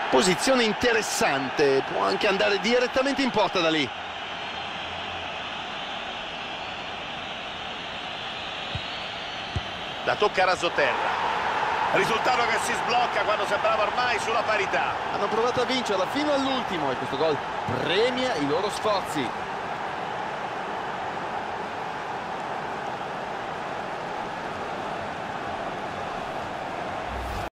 Posizione interessante, può anche andare direttamente in porta da lì. Da toccare a Soterra. Risultato che si sblocca quando sembrava ormai sulla parità. Hanno provato a vincerla fino all'ultimo e questo gol premia i loro sforzi.